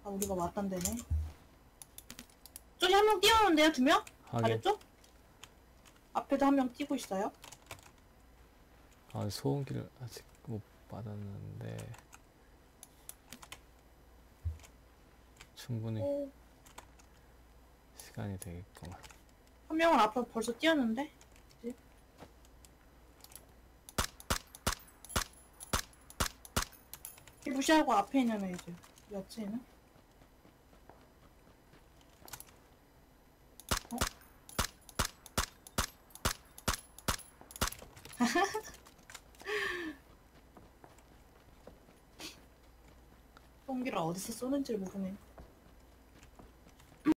아, 우리가 왔단 데네. 저기 한 명 뛰어오는데요, 2명? 하긴. 아래쪽? 앞에도 한 명 뛰고 있어요. 아, 소음기를 아직 못 받았는데 충분히 오. 시간이 되겠구만. 한 명은 앞에 벌써 뛰었는데? 그치? 이 무시하고 앞에 있는 애 이제 여친은? 어? 똥기를 어디서 쏘는지를 모르네.